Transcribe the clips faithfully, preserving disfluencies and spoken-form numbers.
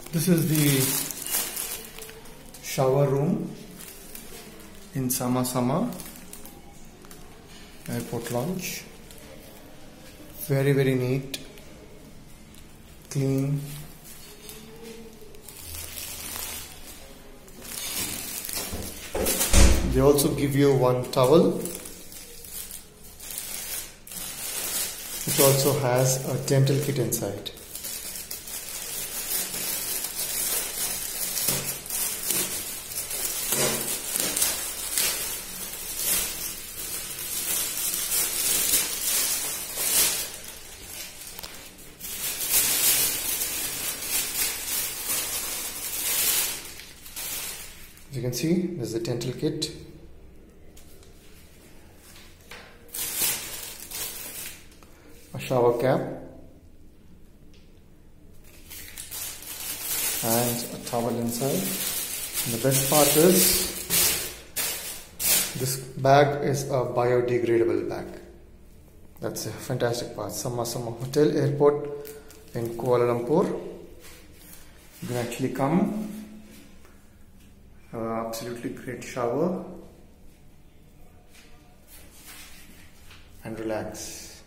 This is the shower room in Sama Sama airport lounge. Very very neat, clean. They also give you one towel, which also has a dental kit inside. As you can see, this is the dental kit. A shower cap and a towel inside. And the best part is this bag is a biodegradable bag. That's a fantastic part. Sama Sama Hotel Airport in Kuala Lumpur. You can actually come. Uh, absolutely great shower and relax.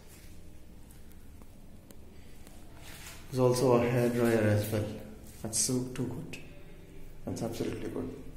There's also a hair dryer as well. That's so too good. That's absolutely good.